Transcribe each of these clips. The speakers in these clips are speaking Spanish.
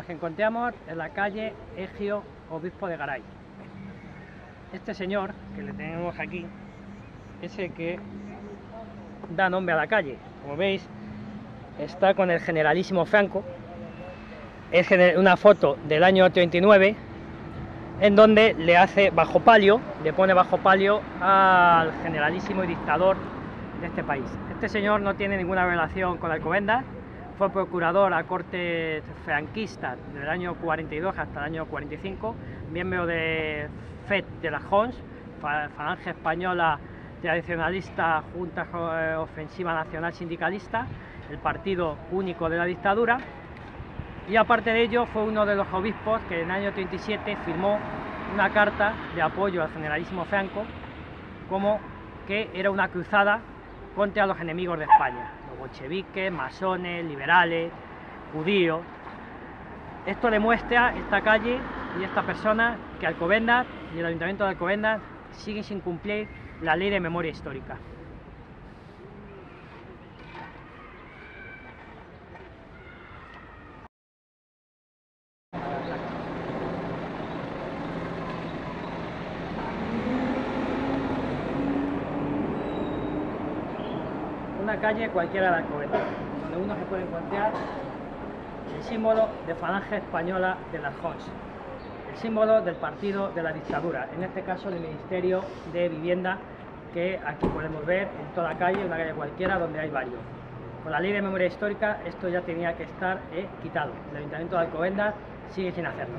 Nos encontramos en la calle Egio, Obispo de Garay. Este señor que le tenemos aquí es el que da nombre a la calle. Como veis, está con el generalísimo Franco. Es una foto del año 39 en donde le hace bajo palio, le pone bajo palio al generalísimo y dictador de este país. Este señor no tiene ninguna relación con Alcobendas. Fue procurador a cortes franquistas del año 42 hasta el año 45, miembro de FET de la JONS, Falange Española Tradicionalista, Junta Ofensiva Nacional Sindicalista, el partido único de la dictadura, y aparte de ello fue uno de los obispos que en el año 37 firmó una carta de apoyo al generalísimo Franco, como que era una cruzada contra los enemigos de España, los bolcheviques, masones, liberales, judíos. Esto demuestra, esta calle y esta persona, que Alcobendas y el Ayuntamiento de Alcobendas siguen sin cumplir la ley de memoria histórica. Una calle cualquiera de Alcobendas, donde uno se puede encontrar el símbolo de Falange Española de las JONS, el símbolo del partido de la dictadura, en este caso del Ministerio de Vivienda, que aquí podemos ver en toda calle, una calle cualquiera donde hay varios. Con la ley de memoria histórica esto ya tenía que estar quitado. El Ayuntamiento de Alcobendas sigue sin hacerlo.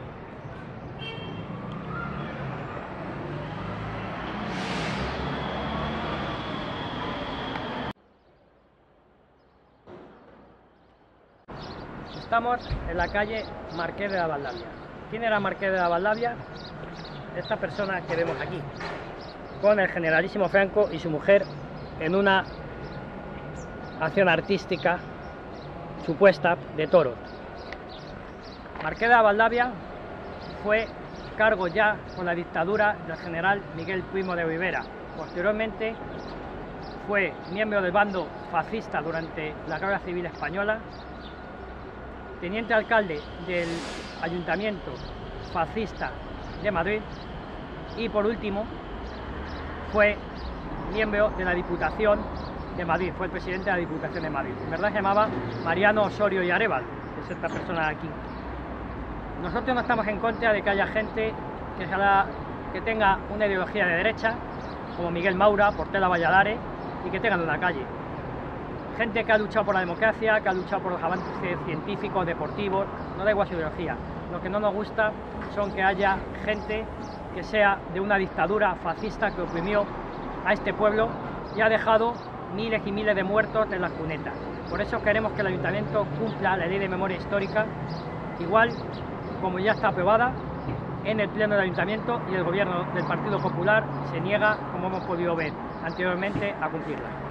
Estamos en la calle Marqués de la Valdavia. ¿Quién era Marqués de la Valdavia? Esta persona que vemos aquí, con el generalísimo Franco y su mujer en una acción artística supuesta de toros. Marqués de la Valdavia fue cargo ya con la dictadura del general Miguel Primo de Rivera. Posteriormente fue miembro del bando fascista durante la Guerra Civil Española, teniente alcalde del Ayuntamiento fascista de Madrid y por último fue miembro de la Diputación de Madrid, fue el presidente de la Diputación de Madrid. En verdad se llamaba Mariano Osorio y Arévalo, que es esta persona de aquí. Nosotros no estamos en contra de que haya gente que tenga una ideología de derecha, como Miguel Maura, Portela Valladares, y que tengan una calle. Gente que ha luchado por la democracia, que ha luchado por los avances científicos, deportivos, no da igual su ideología. Lo que no nos gusta son que haya gente que sea de una dictadura fascista que oprimió a este pueblo y ha dejado miles y miles de muertos en las cunetas. Por eso queremos que el Ayuntamiento cumpla la ley de memoria histórica, igual como ya está aprobada en el Pleno del Ayuntamiento, y el Gobierno del Partido Popular se niega, como hemos podido ver anteriormente, a cumplirla.